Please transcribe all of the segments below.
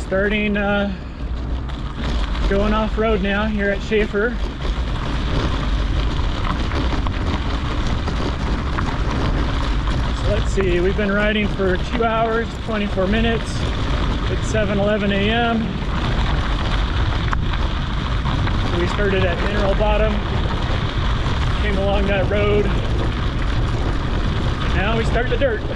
starting going off-road now here at Shafer. So let's see, we've been riding for 2 hours, 24 minutes. It's 7:11 a.m. So we started at Mineral Bottom, came along that road, and now we start the dirt.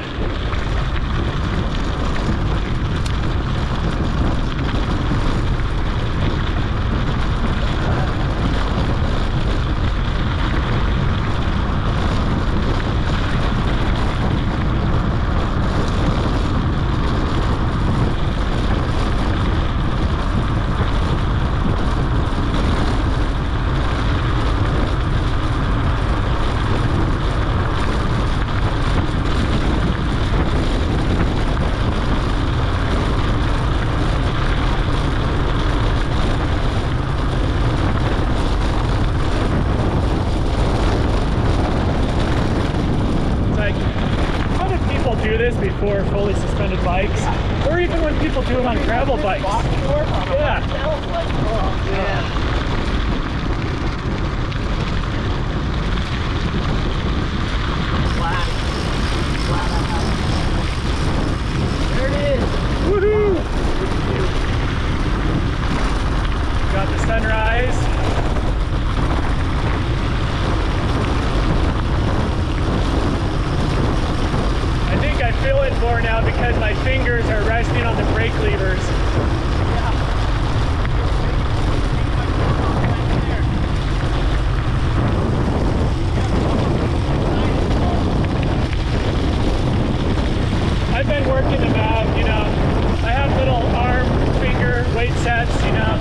Before fully suspended bikes, or even when people do them on gravel bikes. Yeah. There it is. Woohoo! Got the sunrise. I feel it more now because my fingers are resting on the brake levers. I've been working them out, you know. I have little arm, finger weight sets, you know.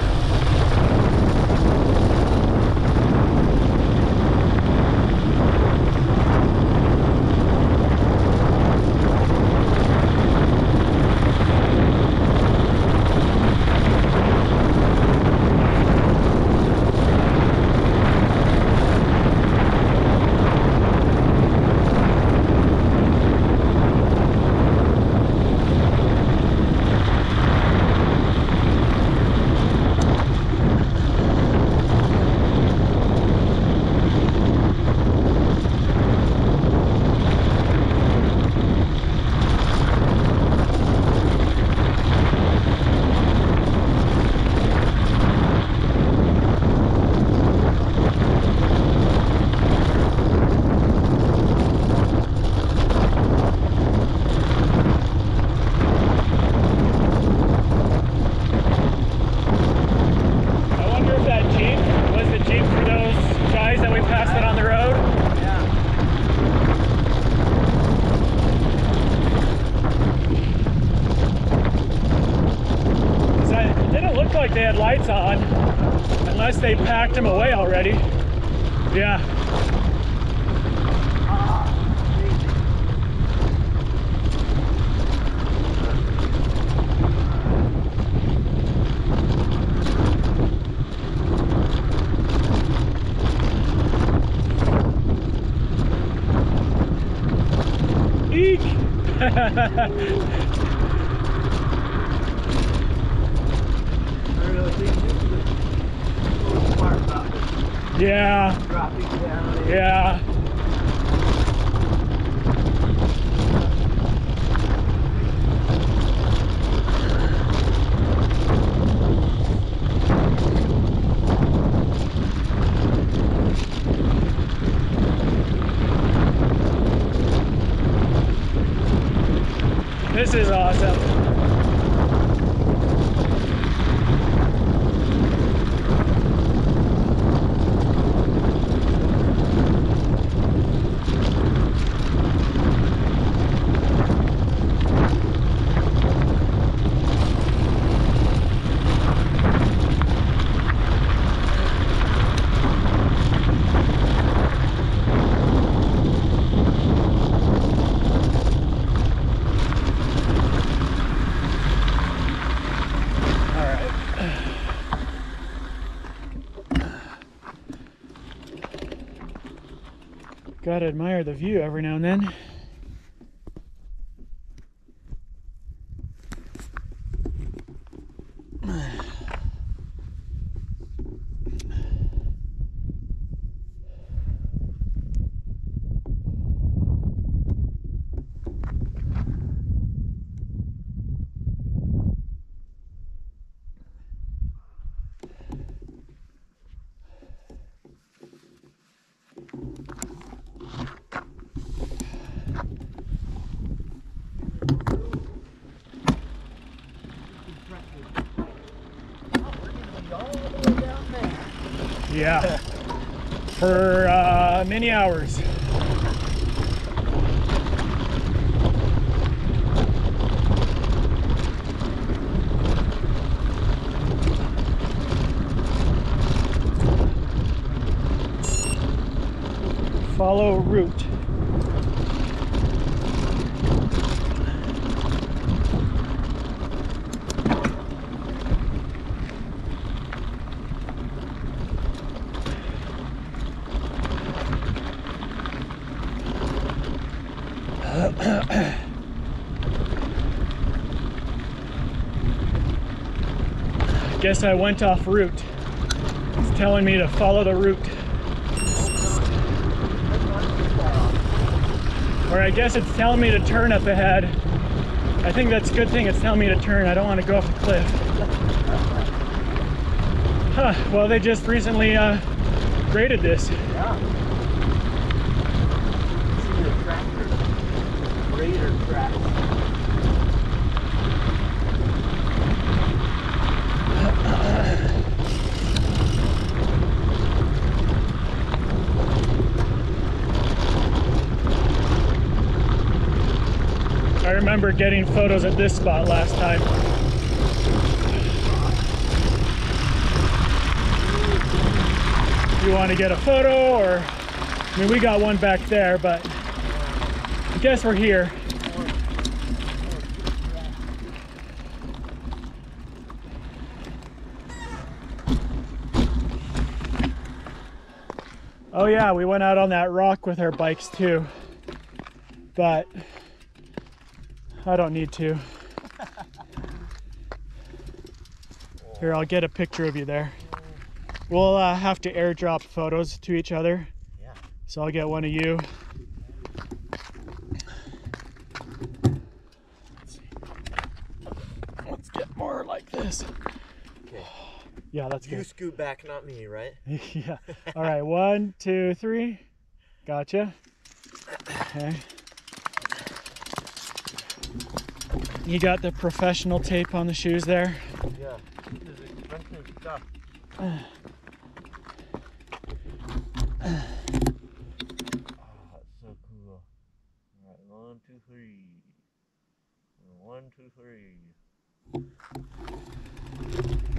Like they had lights on, unless they packed them away already. Yeah. Eek! Yeah. Dropping down. Yeah. This is awesome. Gotta admire the view every now and then. Yeah. For many hours. Follow route. Guess I went off route. It's telling me to follow the route. Or I guess it's telling me to turn up ahead. I think that's a good thing, it's telling me to turn. I don't want to go off the cliff. Huh, well they just recently graded this. Yeah. See the tractor. Grader tracks. I remember getting photos at this spot last time. You want to get a photo, or I mean we got one back there, but I guess we're here. Oh yeah, we went out on that rock with our bikes too, but I don't need to. Here, I'll get a picture of you there. We'll have to airdrop photos to each other. Yeah. So I'll get one of you. Let's get more like this. Okay. Yeah, that's You good. scoot back, not me, right? Yeah. All right, 1, 2, 3. Gotcha. Okay. You got the professional tape on the shoes there? Yeah. This is expensive stuff. Oh, that's so cool. All right, 1, 2, 3. 1, 2, 3.